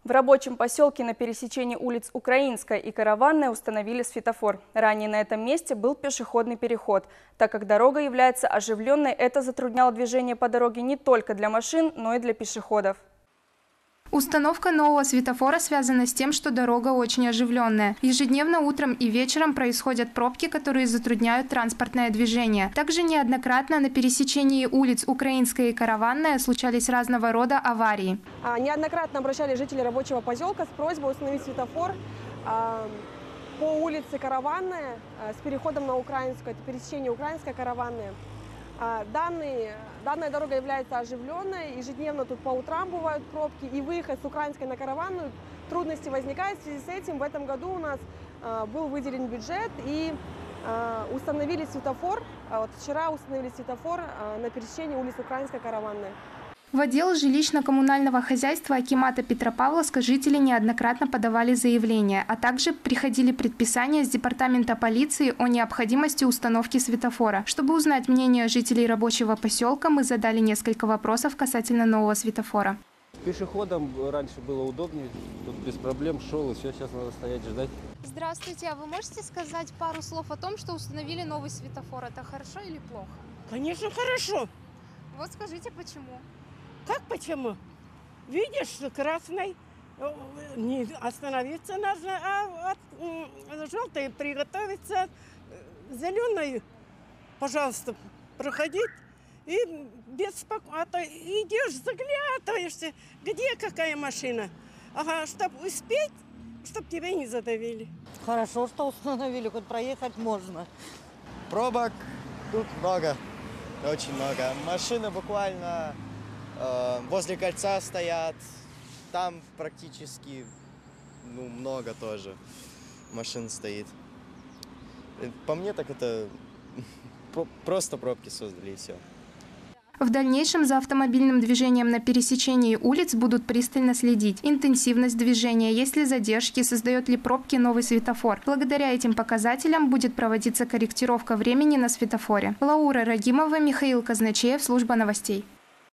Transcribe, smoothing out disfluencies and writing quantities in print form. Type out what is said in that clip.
В рабочем поселке на пересечении улиц Украинская и Караванная установили светофор. Ранее на этом месте был пешеходный переход. Так как дорога является оживленной, это затрудняло движение по дороге не только для машин, но и для пешеходов. Установка нового светофора связана с тем, что дорога очень оживленная. Ежедневно утром и вечером происходят пробки, которые затрудняют транспортное движение. Также неоднократно на пересечении улиц Украинская и Караванная случались разного рода аварии. Неоднократно обращались жители рабочего поселка с просьбой установить светофор по улице Караванная с переходом на Украинскую, это пересечение Украинская, Караванная. Данная дорога является оживленной, ежедневно тут по утрам бывают пробки, и выехать с Украинской на Караванную трудности возникают. В связи с этим в этом году у нас был выделен бюджет и установили светофор. Вот вчера установили светофор на пересечении улиц Украинская, Караванная. В отдел жилищно-коммунального хозяйства акимата Петропавловска жители неоднократно подавали заявления, а также приходили предписания с департамента полиции о необходимости установки светофора. Чтобы узнать мнение жителей рабочего поселка, мы задали несколько вопросов касательно нового светофора. Пешеходам раньше было удобнее, тут без проблем шел, и сейчас надо стоять ждать. Здравствуйте, а вы можете сказать пару слов о том, что установили новый светофор? Это хорошо или плохо? Конечно, хорошо. Вот скажите, почему? Как почему? Видишь, что красный, не остановиться нужно, а желтый приготовиться, зеленый, пожалуйста, проходить. И беспокойно, а то идешь, заглядываешься, где какая машина. Ага, чтобы успеть, чтобы тебя не задавили. Хорошо, что установили, хоть проехать можно. Пробок тут много, очень много. Машины буквально возле кольца стоят, там практически много тоже машин стоит. По мне так это просто пробки создали и все. В дальнейшем за автомобильным движением на пересечении улиц будут пристально следить. Интенсивность движения, есть ли задержки, создает ли пробки новый светофор. Благодаря этим показателям будет проводиться корректировка времени на светофоре. Лаура Рагимова, Михаил Казначеев, служба новостей.